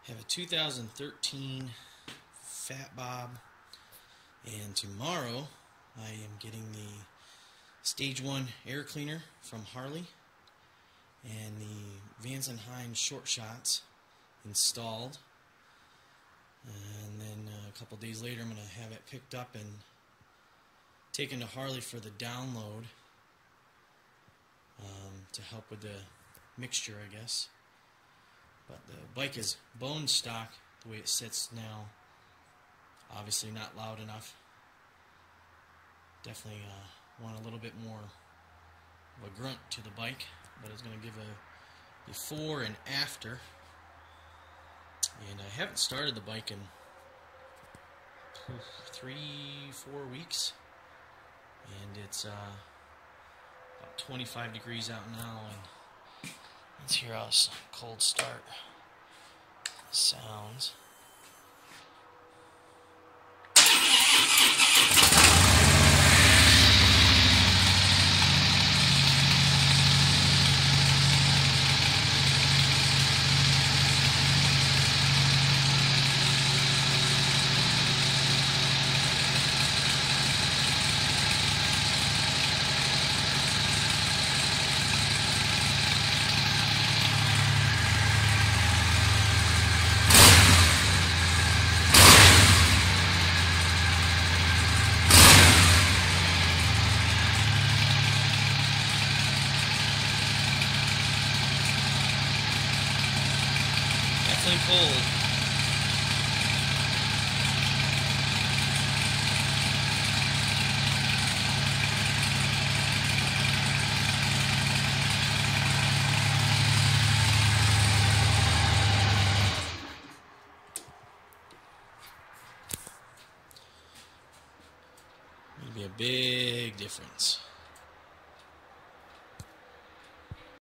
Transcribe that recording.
Have a 2013 Fat Bob, and tomorrow I am getting the Stage 1 air cleaner from Harley and the Vans & Hines short shots installed, and then a couple days later I'm going to have it picked up and taken to Harley for the download to help with the mixture, I guess. But the bike is bone stock the way it sits now. Obviously not loud enough. Definitely want a little bit more of a grunt to the bike, but it's going to give a before and after. And I haven't started the bike in 3-4 weeks, and it's about 25 degrees out now, and let's hear how a cold start sounds. Definitely cold. It'll be a big difference.